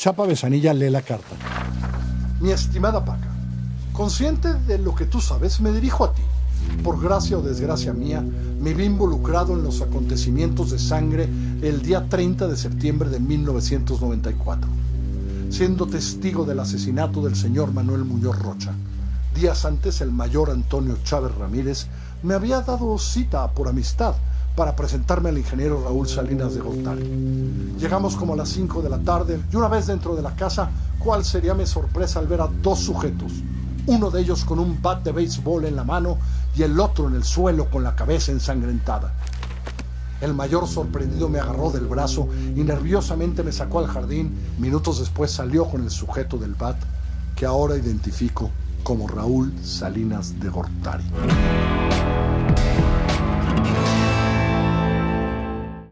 Chapa Besanilla lee la carta. Mi estimada Paca, consciente de lo que tú sabes, me dirijo a ti. Por gracia o desgracia mía, me vi involucrado en los acontecimientos de sangre el día 30 de septiembre de 1994, siendo testigo del asesinato del señor Manuel Muñoz Rocha. Días antes, el mayor Antonio Chávez Ramírez me había dado cita por amistad para presentarme al ingeniero Raúl Salinas de Gortari. Llegamos como a las 5 de la tarde y una vez dentro de la casa, ¿cuál sería mi sorpresa al ver a dos sujetos? Uno de ellos con un bat de béisbol en la mano y el otro en el suelo con la cabeza ensangrentada. El mayor sorprendido me agarró del brazo y nerviosamente me sacó al jardín. Minutos después salió con el sujeto del bat, que ahora identifico como Raúl Salinas de Gortari.